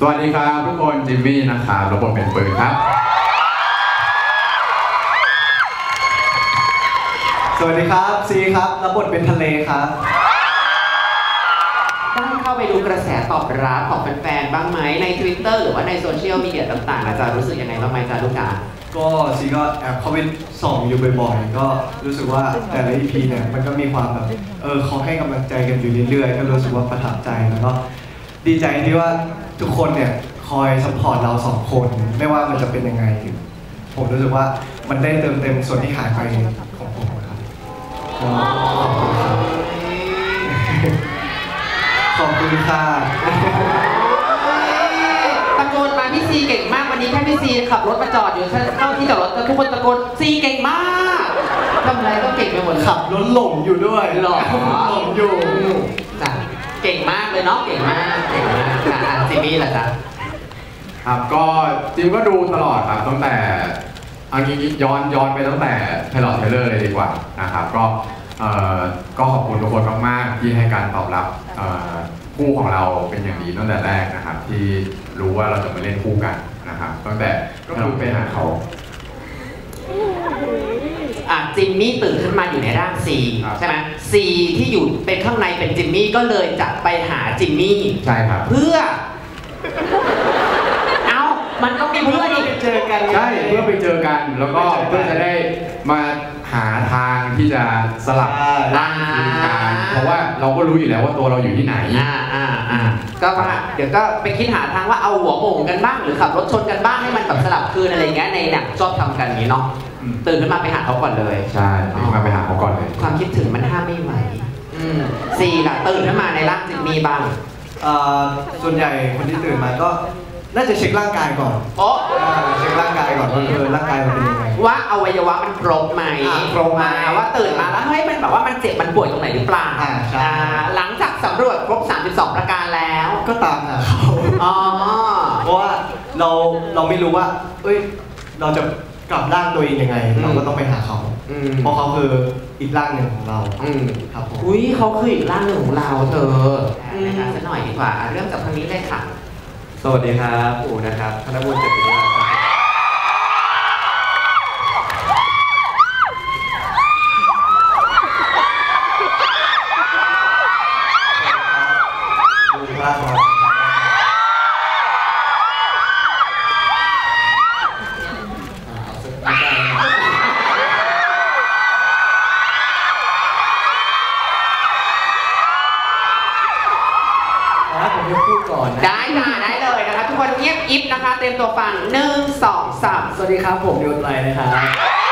สวัสดีครับทุกคนจิมมี่นะครับรับบทเป็นปืนครับสวัสดีครับซีครับรับบทเป็นทะเลครับได้เข้าไปดูกระแสตอบรับของแฟนๆบ้างไหมใน Twitter หรือว่าในโซเชียลมีเดียต่างๆอาจารย์รู้สึกยังไงบ้างไหมจ๊ะลูกจ๋าก็ซีก็แอบเข้าไปส่องอยู่บ่อยๆก็รู้สึกว่าแต่ละ EP เนี่ยมันก็มีความแบบเขาให้กำลังใจกันอยู่เรื่อยๆก็รู้สึกว่าประทับใจแล้วก็ดีใจที่ว่าทุกคนเนี่ยคอยซัพพอร์ตเราสองคนไม่ว่ามันจะเป็นยังไงผมรู้สึกว่ามันได้เติมเต็มส่วนที่หายไปของผมครับขอบคุณครับขอบคุณค่ะตะโกนมาพี่ซีเก่งมากวันนี้แค่พี่ซีขับรถมาจอดอยู่เข้าที่จอดรถทุกคนตะโกนซีเก่งมากทำอะไรก็เก่งไปหมดขับรถหลงอยู่ด้วยหลงอยู่จ้ะเก่งมากเลยเนาะเก่งมากค่ะจิมมี่ล่ะจ๊ะครับก็จิมก็ดูตลอดครับตั้งแต่อันนี้ย้อนไปตั้งแต่เทเลอร์เลยดีกว่านะครับก็ขอบคุณทุกคนมากๆที่ให้การตอบรับคู่ของเราเป็นอย่างดีตั้งแต่แรกนะครับที่รู้ว่าเราจะมาเล่นคู่กันนะครับตั้งแต่ก็คือไปหาเขาจิมมี่ตื่นขึ้นมาอยู่ในร่างซีใช่ไหมซีที่อยู่เป็นข้างในเป็นจิมมี่ก็เลยจะไปหาจิมมี่ใช่ครับเพื่อมันต้องมีเพื่อที่ไปเจอกันใช่เพื่อไปเจอกันแล้วก็เพื่อจะได้มาหาทางที่จะสลับร่างคืนกันเพราะว่าเราก็รู้อยู่แล้วว่าตัวเราอยู่ที่ไหนก็ว่าเดี๋ยวก็ไปคิดหาทางว่าเอาหัวโหม่งกันบ้างหรือขับรถชนกันบ้างให้มันแบบสลับคืนอะไรเงี้ยในหนังชอบทำกันนี้เนาะตื่นขึ้นมาไปหาเขาก่อนเลยใช่ตื่นมาไปหาเขาก่อนเลยความคิดถึงมันห้ามไม่ไหวซีล่ะตื่นขึ้นมาในร่างจิมมี่บ้างส่วนใหญ่คนที่ตื่นมาก็น่าจะเช็คร่างกายก่อนเช็คร่างกายก่อนว่าร่างกายมันเป็นยังไงว่าอวัยวะมันครบไหมครบมาว่าตื่นมาแล้วเฮ้ยมันแบบว่ามันเจ็บมันปวดตรงไหนหรือเปล่าหลังจากสำรวจครบ32ประการแล้วก็ตามหาเขาเพราะว่าเราไม่รู้ว่าเราจะกลับร่างตัวเองยังไงเราก็ต้องไปหาเขาเพราะเขาคืออีกร่างหนึ่งของเราครับผมเขาคืออีกร่างหนึ่งของเราเธอนะคะสักหน่อยดีกว่าเริ่มจากทางนี้เลยค่ะสวัสดีครับอู๋นะครับธนบุญเจ็ดปีแล้วครับดูภาพครับผมจะพูดก่อนได้เลยนะคะทุกคนเงียบอิฟนะคะเตรียมตัวฟัง1 2 3 สวัสดีครับผมดิวไตรนะครับ